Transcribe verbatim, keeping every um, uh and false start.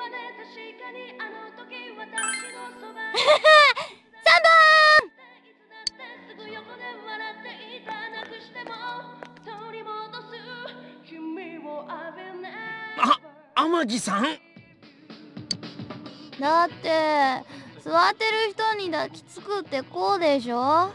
あ、天城さん。 だって座ってる人に抱きつくってこうでしょ。